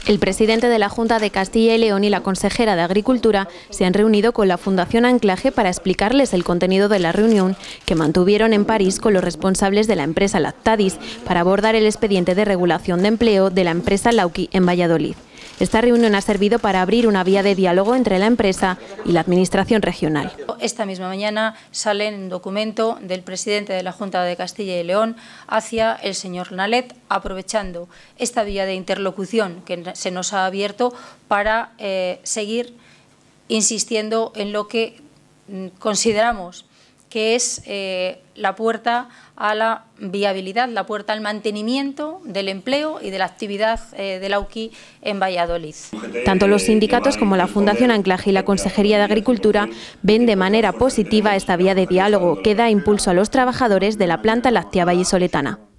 El presidente de la Junta de Castilla y León y la consejera de Agricultura se han reunido con la Fundación Anclaje para explicarles el contenido de la reunión que mantuvieron en París con los responsables de la empresa Lactadis para abordar el expediente de regulación de empleo de la empresa Lauki en Valladolid. Esta reunión ha servido para abrir una vía de diálogo entre la empresa y la administración regional. Esta misma mañana sale un documento del presidente de la Junta de Castilla y León hacia el señor Nalet, aprovechando esta vía de interlocución que se nos ha abierto para seguir insistiendo en lo que consideramos que es la puerta a la viabilidad, la puerta al mantenimiento del empleo y de la actividad de Lauki en Valladolid. Tanto los sindicatos como la Fundación Anclaje y la Consejería de Agricultura ven de manera positiva esta vía de diálogo que da impulso a los trabajadores de la planta láctea vallisoletana.